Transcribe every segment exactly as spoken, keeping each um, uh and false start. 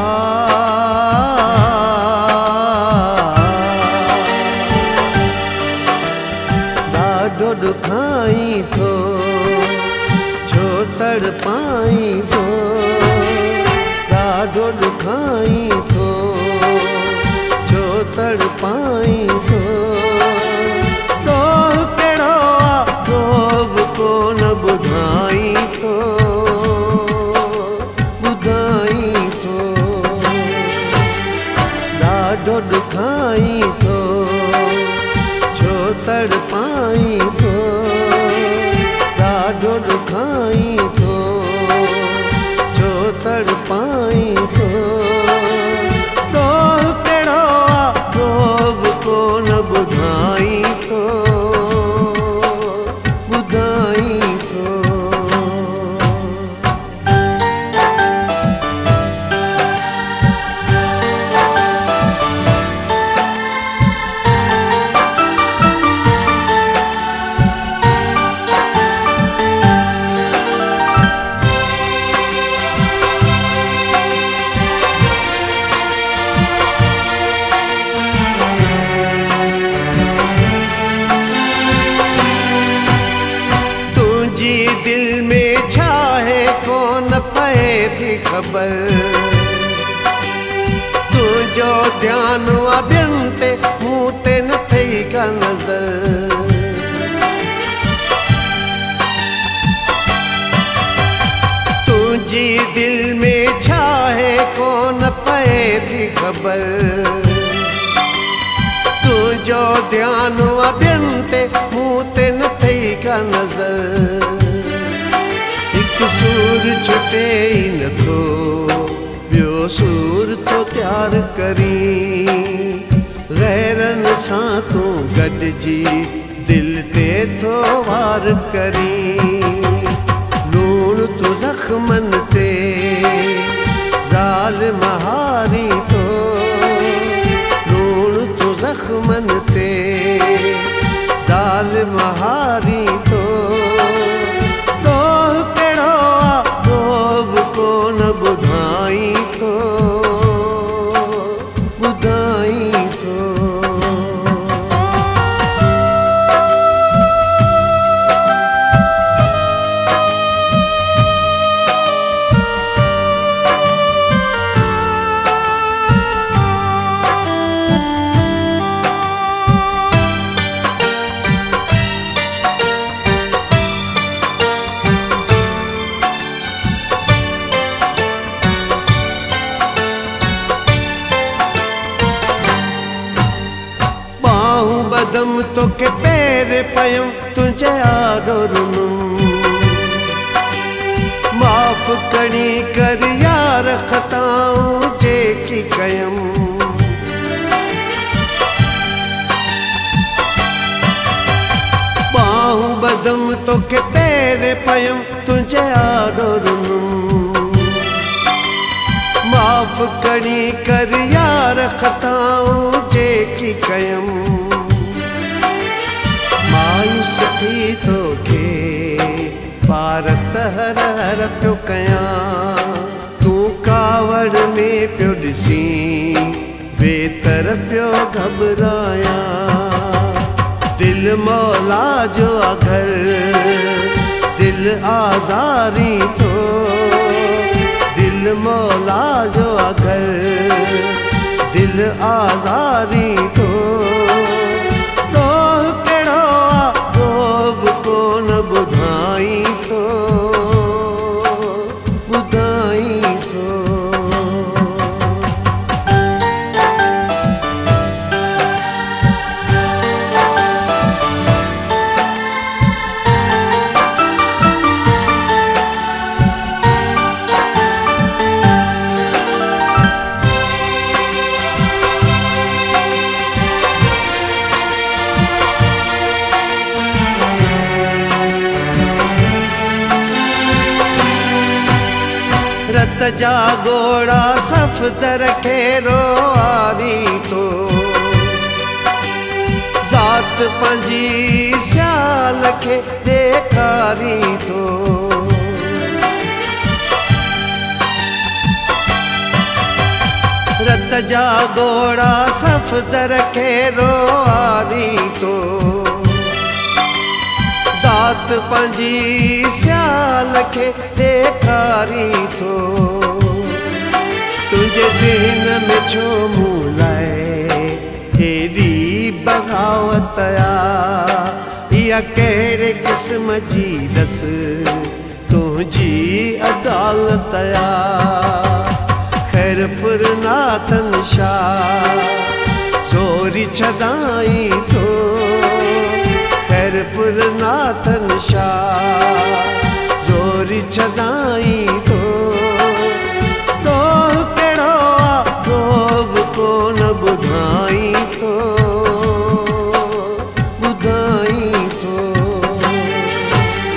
ॾाढो ॾुखाई थो छो तड़पाई थो, ॾाढो ॾुखाई थो छो तड़पाई थो। ॾोह कहिड़ो आहे ॾोह बि कोन ॿुधाई थो, ॿुधाई थो। ॾाढो ॾुखाई थो छो तड़पाई थो, ॾाढो ॾुखाई थो छो तड़पाई थो। ॾोह कहिड़ो आहे ॾोह बि कोन ॿुधाई थो, ॿुधाई थो। दिल में छा है कौन पए थी ख़बर, तुझो ध्यानु आहे ॿियनि ते मूं ते न थई का नज़र। तुझी दिल में छा है कौन पए थी ख़बर, तुझो ध्यानु आहे ॿियनि ते मूं ते न थई का नज़र। सूर छुटे ई नथो ॿियो सूर तो तैयार करी, गैरनि सां तूं गॾिजी दिल ते थो वार करी। लूण तूं ज़ख़्मनि ते ज़ालिम हारी थो, लूण तूं ज़ख़्मनि ते ज़ालिम हारी थो। कोन ॿुधाई थो, ॿुधाई थो। बदम तोखे पैर पयूं तुझे आॾो रुनुम, माफ़ करी कर यार ख़ताऊं जेकी कयम। बाहूं बदम तोखे पैर पयूं तुझे आॾो रुनुम, माफ़ करी कर यार ख़ताऊं जेकी कयम। मायूस थी तोखे भारत हर हर पियो कयां, तूं कावड़ में पियो ॾिसी बेतर पियो घबरायां। दिल मौला जो घर दिल आज़ारी थो, दिल मौला जो घर दिल आज़ारी थो। कोन ॿुधाई थो, ॿुधाई थो। रत जा घोड़ा सफ़दर खे रोआरी थो, ज़ात पंहिंजी सियाल खे ॾेखारी थो। जा घोड़ा सफ़दर खे रोआरी तो ज़ात पंहिंजी सियाल खे ॾेखारी थो तुंहिंजे ज़हन में छो मूं लाइ हेॾी बग़ावत आ इहा कहिड़े क़िस्म जी ॾस तुंहिंजी अदालत आ खैरपुर नाथन शाह ज़ोरी छॾाई थो खैरपुर नाथन शाह ज़ोरी छॾाई थो ॾोह कहिड़ो आहे ॾोह बि कोन ॿुधाई थो ॿुधाई थो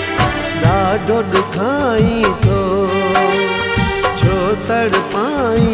ॾाढो ॾुखाई थो छो तड़पाई